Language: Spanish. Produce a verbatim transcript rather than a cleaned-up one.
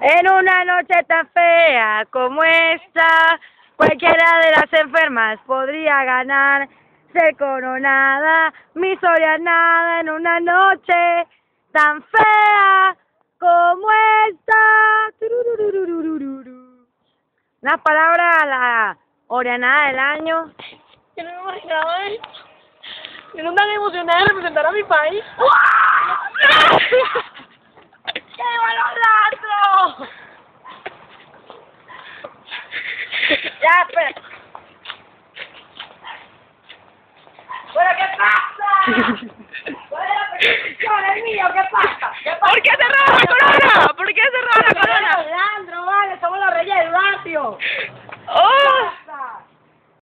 En una noche tan fea como esta, cualquiera de las enfermas podría ganar, ser coronada, mi historia nada en una noche tan fea como esta. Turururururururu. Una palabra a la oreanada del año. Yo no me imaginaba esto. Yo no tan emocionada de representar a mi país. ¡Qué balonazos! Ya, espera. ¿Pero qué pasa? ¿Cuál es la persecución, el mío? ¿Qué pasa? ¿Qué pasa? ¿Por qué cerraba la corona? ¿Por qué cerraba la corona? Leandro, vale, somos los reyes del barrio. ¡Oh!